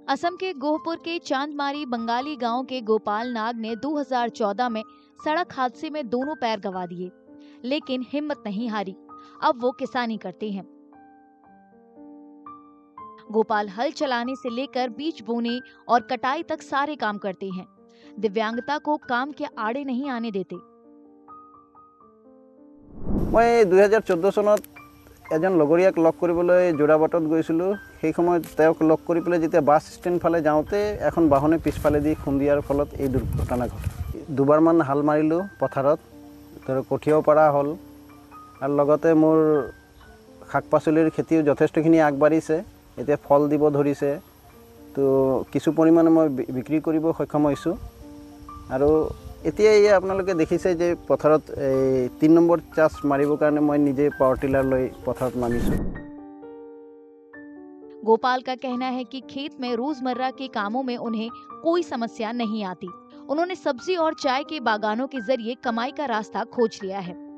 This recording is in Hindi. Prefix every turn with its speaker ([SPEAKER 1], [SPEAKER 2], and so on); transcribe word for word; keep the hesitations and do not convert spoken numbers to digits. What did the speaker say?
[SPEAKER 1] असम के गोहपुर के चांदमारी बंगाली गांव के गोपाल नाग ने दो हज़ार चौदह में सड़क हादसे में दोनों पैर गंवा दिए, लेकिन हिम्मत नहीं हारी। अब वो किसानी करते हैं। गोपाल हल चलाने से लेकर बीज बोने और कटाई तक सारे काम करते हैं। दिव्यांगता को काम के आड़े नहीं आने देते।
[SPEAKER 2] मैं दो हज़ार चौदह सनत एजन लगरियाक लग কৰিবলৈ जोराबाटत গৈছিলোঁ। সেই সময়ত তেওঁক লগ কৰি পেলাই যেতিয়া বাছ ষ্টেণ্ড ফালে যাওঁতে এখন বাহনে পিছফালেদি খুন্দিয়াৰ ফলত এই দুৰ্ঘটনা ঘটে। দুবাৰমান হাল মাৰিলোঁ পথাৰত, ধৰ কঠিয়াও পৰা হ'ল আৰু লগতে মোৰ শাক পাচলিৰ খেতিও যথেষ্টখিনি আগবাঢ়িছে। এতিয়া ফল দিব ধৰিছে, তো কিছু পৰিমাণে মই বিক্ৰী কৰিব সক্ষম হৈছোঁ। আৰু এতিয়া এই আপোনালোকে দেখিছে যে পথাৰত এই তিন নম্বৰ চাষ মাৰিবৰ কাৰণে মই নিজে পাৱাৰ টিলাৰ লৈ পথাৰত নামিছোঁ।
[SPEAKER 1] गोपाल का कहना है कि खेत में रोजमर्रा के कामों में उन्हें कोई समस्या नहीं आती। उन्होंने सब्जी और चाय के बागानों के जरिए कमाई का रास्ता खोज लिया है।